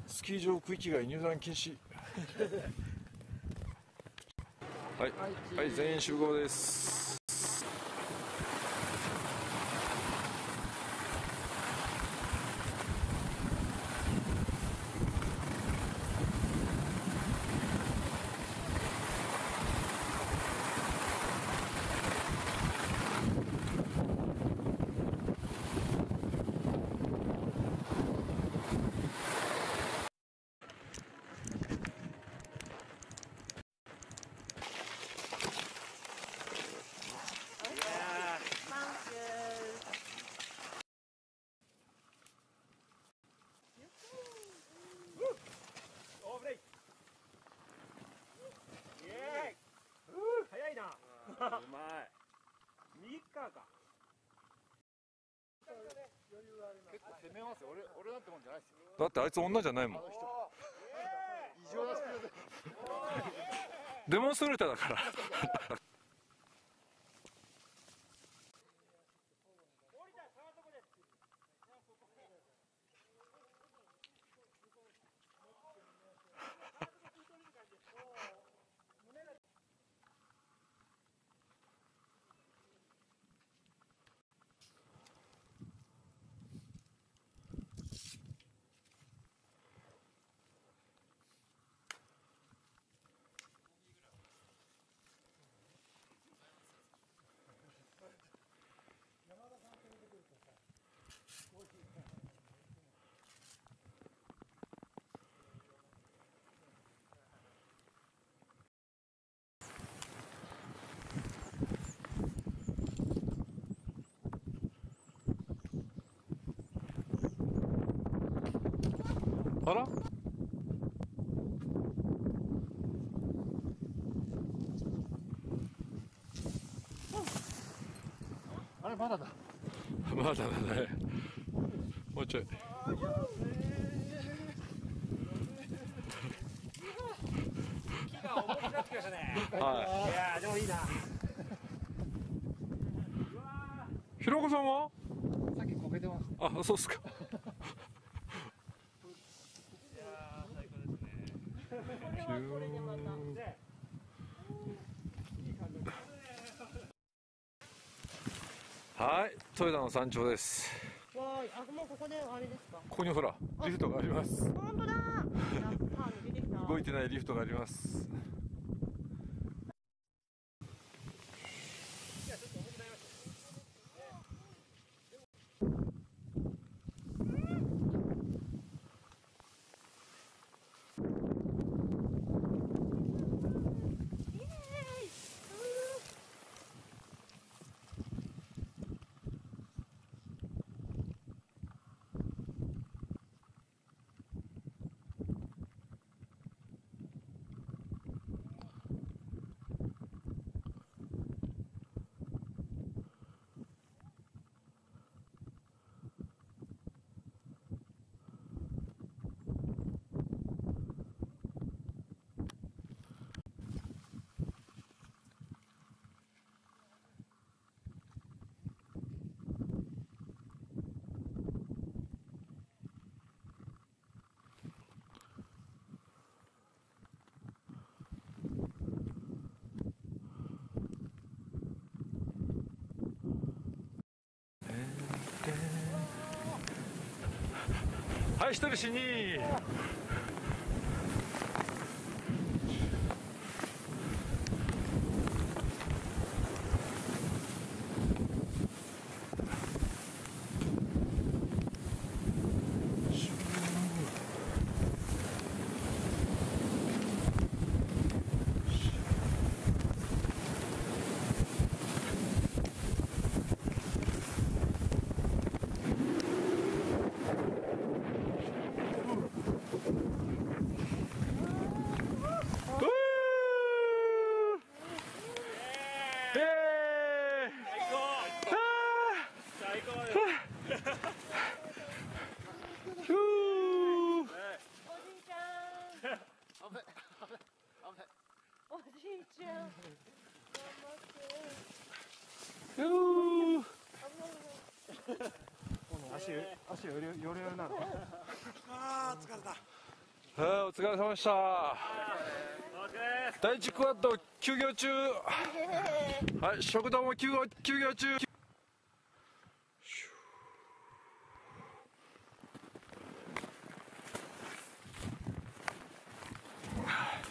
スキー場区域外入山禁止。はい、はい、全員集合です。 早いな。うまい。右側か。 結構攻めますよ。俺なんてもんじゃないですよ。 だってあいつ女じゃないもん。 異常なスピードで。 デモンストレーターだから。あら？ あれまだだ。 まだだね。もうちょい。 木が重くなってきましたね。 はい。 いやーでもいいな。 ひろこさんは？ さっきこけてます。 あ、そうっすか。 いやー最高ですね。 はい、豊田の山頂です。 わーい、あ、もうここであれですか。 ここにほら、リフトがあります。 本当だ。やったー、抜けてきた。 動いてないリフトがあります。はい、一人死に。 最高です。 おじいちゃん。 危ない。 おじいちゃん。頑張って。 足よれよれなの。 あー疲れた。 お疲れ様でした。第1クワッド休業中。はい、食堂も休業中。